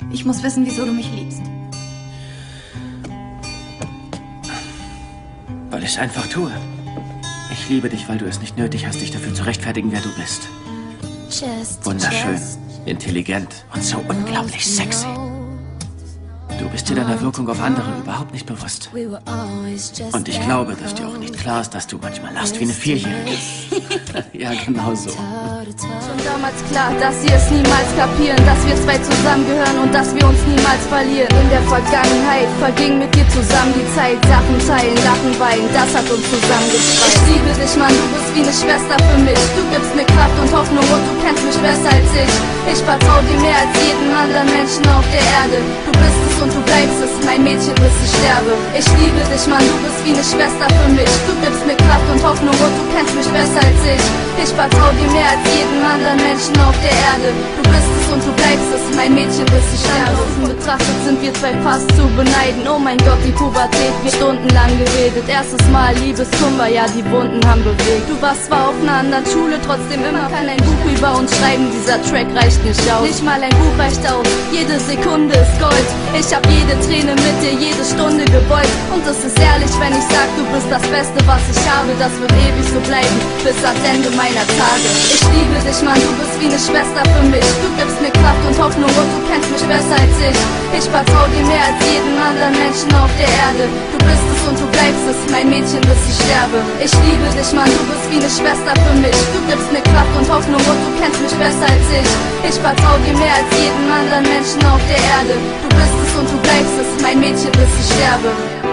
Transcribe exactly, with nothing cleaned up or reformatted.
Ich muss wissen, wieso du mich liebst. Weil ich es einfach tue. Ich liebe dich, weil du es nicht nötig hast, dich dafür zu rechtfertigen, wer du bist. Wunderschön, intelligent und so unglaublich sexy. Du bist dir deiner Wirkung auf andere überhaupt nicht bewusst. Und ich glaube, dass dir auch nicht klar ist, dass du manchmal lachst wie eine Vierjährige. Ja, genau so. Schon damals klar, dass sie es niemals kapieren, dass wir zwei zusammengehören und dass wir uns niemals verlieren. In der Vergangenheit verging mit dir zusammen die Zeit. Sachen teilen, lachen, weinen, das hat uns zusammengeschreit. Ich liebe dich, Mann, du bist wie eine Schwester für mich. Du gibst mir Kraft und Hoffnung und du kennst mich besser als ich. Ich vertrau dir mehr als jeden anderen Menschen auf der Erde. Du bist es und du bleibst es, mein Mädchen, bis ich sterbe. Ich liebe dich, Mann, du bist wie eine Schwester für mich. Du gibst mir Kraft und Hoffnung und du kennst mich besser als ich. Ich vertrau dir mehr als jeden anderen Menschen auf der Erde. Du bist es und du bleibst es, mein Mädchen, bis ich sterbe. Betrachtet sind wir zwei fast zu beneiden. Oh mein Gott, die Pubertät, wir stundenlang geredet. Erstes Mal Liebeskummer, ja, die Wunden haben bewegt. Du warst zwar auf einer anderen Schule, trotzdem immer kann ein Buch über uns schreiben. Dieser Track reicht nicht aus. Nicht mal ein Buch reicht aus, jede Sekunde ist Gold. Ich hab jede Träne mit dir, jede Stunde gebeugt. Und es ist ehrlich, wenn ich sag, du bist das Beste, was ich habe. Das wird ewig so bleiben, bis ans Ende meiner Tage. Ich liebe dich, Mann, du bist wie eine Schwester für mich. Du gibst mir Kraft und Hoffnung und du kennst mich besser als ich. Ich vertrau dir mehr als jeden anderen Menschen auf der Erde. Du bist es und du bleibst es, mein Mädchen, bis ich sterbe. Ich liebe dich, Mann, du bist wie eine Schwester für mich. Du gibst mir Kraft und Hoffnung und du kennst mich besser als ich. Ich vertrau dir mehr als jeden anderen Menschen auf der Erde. Du bist es und du bleibst es, mein Mädchen, bis ich sterbe.